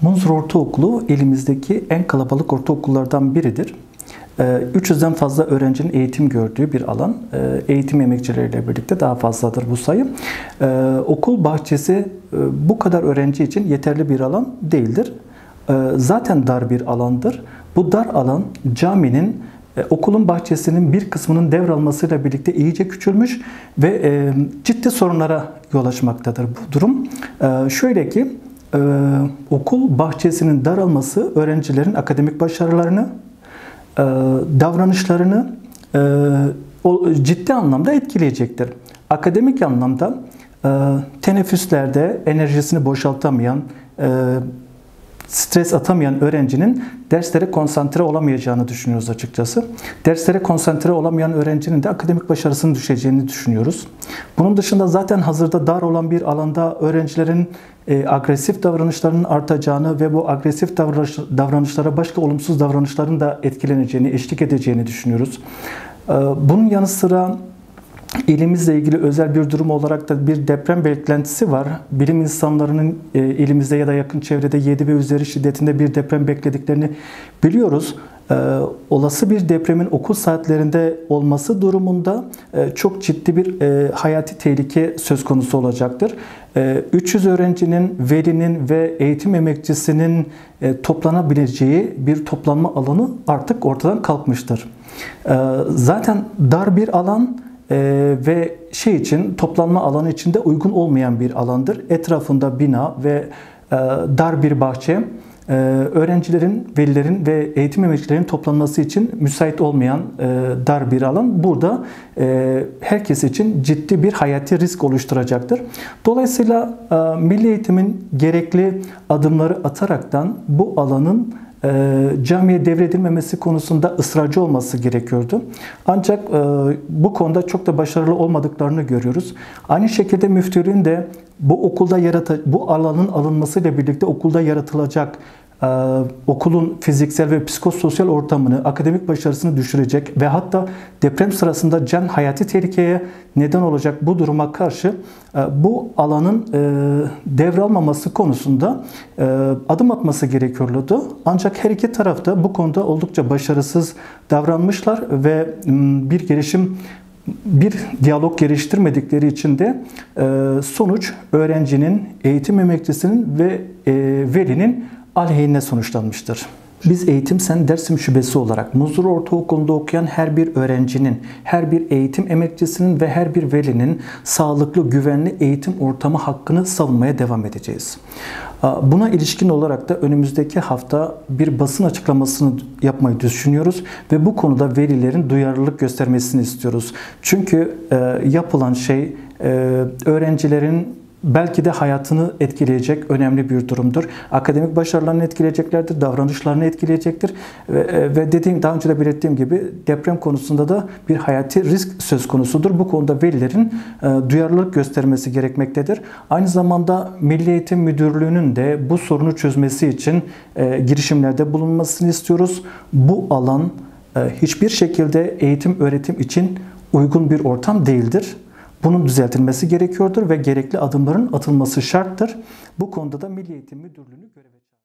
Munzur Ortaokulu elimizdeki en kalabalık ortaokullardan biridir. 300'den fazla öğrencinin eğitim gördüğü bir alan. Eğitim emekçileriyle birlikte daha fazladır bu sayı. Okul bahçesi bu kadar öğrenci için yeterli bir alan değildir. Zaten dar bir alandır. Bu dar alan caminin okulun bahçesinin bir kısmının devralmasıyla birlikte iyice küçülmüş ve ciddi sorunlara yol açmaktadır bu durum. Şöyle ki okul bahçesinin daralması öğrencilerin akademik başarılarını, davranışlarını ciddi anlamda etkileyecektir. Akademik anlamda teneffüslerde enerjisini boşaltamayan, stres atamayan öğrencinin derslere konsantre olamayacağını düşünüyoruz açıkçası. Derslere konsantre olamayan öğrencinin de akademik başarısının düşeceğini düşünüyoruz. Bunun dışında zaten hazırda dar olan bir alanda öğrencilerin agresif davranışlarının artacağını ve bu agresif davranışlara başka olumsuz davranışların da etkileneceğini, eşlik edeceğini düşünüyoruz. Bunun yanı sıra İlimizle ilgili özel bir durum olarak da bir deprem beklentisi var. Bilim insanlarının ilimizde ya da yakın çevrede 7 ve üzeri şiddetinde bir deprem beklediklerini biliyoruz. Olası bir depremin okul saatlerinde olması durumunda çok ciddi bir hayati tehlike söz konusu olacaktır. 300 öğrencinin, velinin ve eğitim emekçisinin toplanabileceği bir toplanma alanı artık ortadan kalkmıştır. Zaten dar bir alan ve toplanma alanı içinde uygun olmayan bir alandır. Etrafında bina ve dar bir bahçe öğrencilerin, velilerin ve eğitim emekçilerinin toplanması için müsait olmayan dar bir alan. Burada herkes için ciddi bir hayati risk oluşturacaktır. Dolayısıyla milli eğitimin gerekli adımları ataraktan bu alanın camiye devredilmemesi konusunda ısrarcı olması gerekiyordu. Ancak bu konuda çok da başarılı olmadıklarını görüyoruz. Aynı şekilde müftülüğün de bu alanın alınmasıyla birlikte okulda yaratılacak okulun fiziksel ve psikososyal ortamını, akademik başarısını düşürecek ve hatta deprem sırasında can hayati tehlikeye neden olacak bu duruma karşı bu alanın devralmaması konusunda adım atması gerekiyordu. Ancak her iki taraf da bu konuda oldukça başarısız davranmışlar ve bir diyalog geliştirmedikleri için de sonuç öğrencinin, eğitim emekçisinin ve velinin aleyhine sonuçlanmıştır. Biz Eğitim Sen Dersim Şubesi olarak Munzur Ortaokulu'nda okuyan her bir öğrencinin, her bir eğitim emekçisinin ve her bir velinin sağlıklı, güvenli eğitim ortamı hakkını savunmaya devam edeceğiz. Buna ilişkin olarak da önümüzdeki hafta bir basın açıklamasını yapmayı düşünüyoruz ve bu konuda velilerin duyarlılık göstermesini istiyoruz. Çünkü yapılan şey öğrencilerin belki de hayatını etkileyecek önemli bir durumdur. Akademik başarılarını etkileyeceklerdir, davranışlarını etkileyecektir. Ve daha önce de belirttiğim gibi deprem konusunda da bir hayati risk söz konusudur. Bu konuda velilerin duyarlılık göstermesi gerekmektedir. Aynı zamanda Milli Eğitim Müdürlüğü'nün de bu sorunu çözmesi için girişimlerde bulunmasını istiyoruz. Bu alan hiçbir şekilde eğitim öğretim için uygun bir ortam değildir. Bunun düzeltilmesi gerekiyordur ve gerekli adımların atılması şarttır. Bu konuda da Milli Eğitim Müdürlüğü'nü göreve çağırıyoruz.